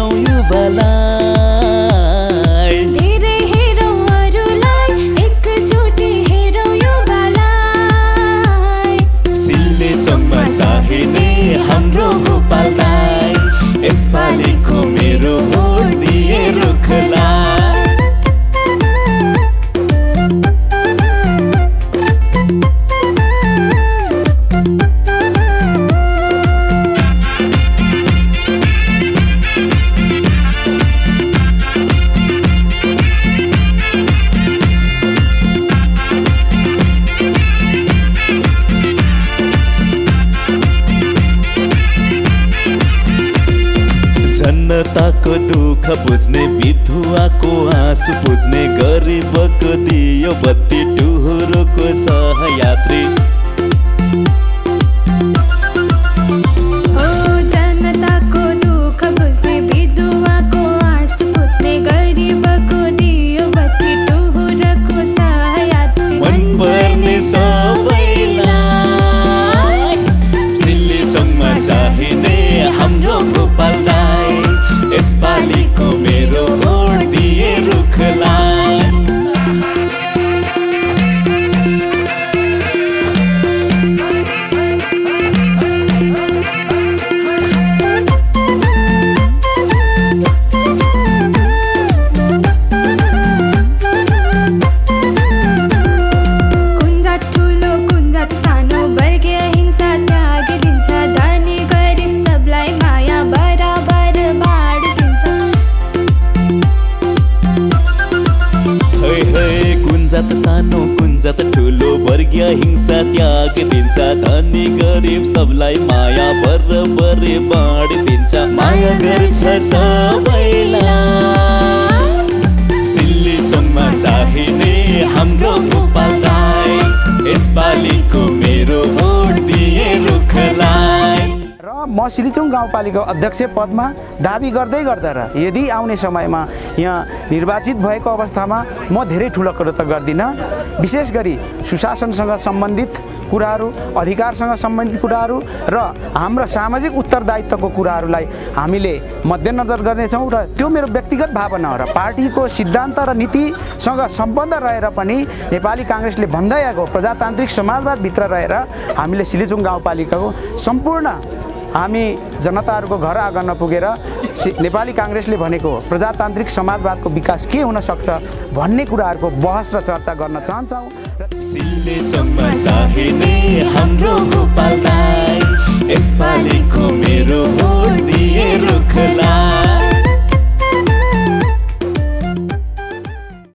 हेरौँ युवालाई धेरै हेरौँ अरूलाई एकचोटि हेरौँ युवालाई सिल्मेचोकमा चाहिने हाम्रो गोपाललाई यसपालिको मेरो भोट दिए रुखलाई जनताको दुःख बुझ्ने विधुवाको आँसु बुझ्ने गरिबको दियो बत्ती टुहुरोको सहयात्री हो जनताको दुःख बुझ्ने विधुवाको आँसु बुझ्ने गरिबको दियो बत्ती टुहुरोको सहयात्री मनपर्ने सबैलाई सिल्मेचोकमा चाहिने हाम्रो गोपाललाई यसपालिको मेरो भोट दिए रुखलाई कुन्जात ठुलो कुन्जात सानो वर्गीय हिंसा त्याग दिन्छ धनी गरिब सबलाई माया बराबर बाँडिदिन्छ है कुन्जात सानो कुन्जात ठुलो वर्गीय हिंसा त्याग दिन्छ धनी गरिब सबलाई माया बराबर बाँडिदिन्छ माया गर्छ सबैलाई सिल्मेचोकमा चाहिने हाम्रो गोपाललाई यसपालिको मेरो भोट दिए रुखलाई र म सिल्मेचोक गाउँपालिका अध्यक्ष पदमा दाबी गर्दै गर्दा र यदि आउने समयमा यहाँ निर्वाचित भएको अवस्थामा म धेरै ठुलो कुरो त गर्दिनँ विशेष गरी सुशासनसँग सम्बन्धित कुराहरू अधिकारसँग सम्बन्धित कुराहरू र हाम्रो सामाजिक उत्तरदायित्वको कुराहरूलाई हामीले मध्यनजर गर्नेछौँ र त्यो मेरो व्यक्तिगत भावना हो र पार्टीको सिद्धान्त र नीतिसँग सम्बन्ध रहेर पनि नेपाली काङ्ग्रेसले भन्दै आएको प्रजातान्त्रिक समाजवादभित्र रहेर हामीले सिल्मेचोक गाउँपालिकाको सम्पूर्ण हामी जनताहरूको घर आँगन पुगेर नेपाली काङ्ग्रेसले भनेको प्रजातान्त्रिक समाजवादको विकास के हुन सक्छ भन्ने कुराहरूको बहस र चर्चा गर्न चाहन्छौँ। सिल्मेचोकमा चाहिने हाम्रो गोपाललाई